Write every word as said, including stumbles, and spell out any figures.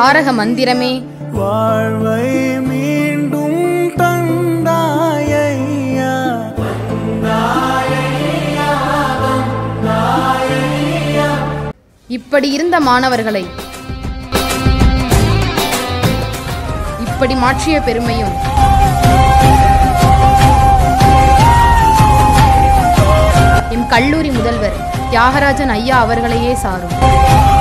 தாரக மந்திரமே வாழ்வை மீண்டும் தந்தாயையா. இப்படி இருந்த மாணவர்களை இப்படி மாற்றிய பெருமையும் எம் கல்லூரி முதல்வர் தியாகராஜன் ஐயா அவர்களையே சாரும்.